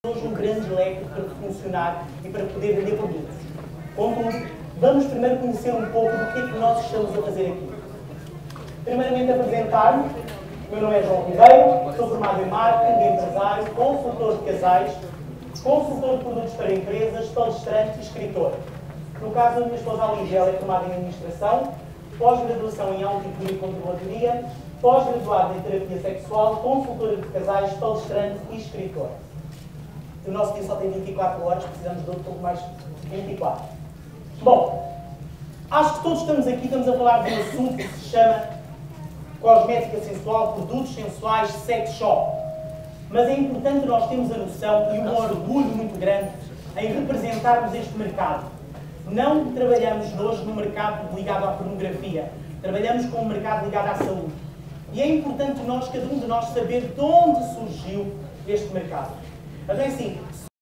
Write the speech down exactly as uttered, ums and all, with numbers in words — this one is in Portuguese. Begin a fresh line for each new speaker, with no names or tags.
Hoje um grande leque para funcionar e para poder vender produtos. Contudo, vamos primeiro conhecer um pouco do que é que nós estamos a fazer aqui. Primeiramente apresentar-me. O meu nome é João Ribeiro, sou formado em marketing, empresário, consultor de casais, consultor de produtos para empresas, palestrante e escritor. No caso da minha esposa Lígia, ela é formada em administração, pós-graduação em auditor e controladoria, pós-graduada em terapia sexual, consultora de casais, palestrante e escritor. O nosso dia só tem vinte e quatro horas, precisamos de outro pouco mais de vinte e quatro. Bom, acho que todos estamos aqui, estamos a falar de um assunto que se chama cosmética sensual, produtos sensuais, sex shop. Mas é importante nós termos a noção e um orgulho muito grande em representarmos este mercado. Não trabalhamos hoje no mercado ligado à pornografia, trabalhamos com um mercado ligado à saúde. E é importante nós, cada um de nós, saber de onde surgiu este mercado. Então é assim,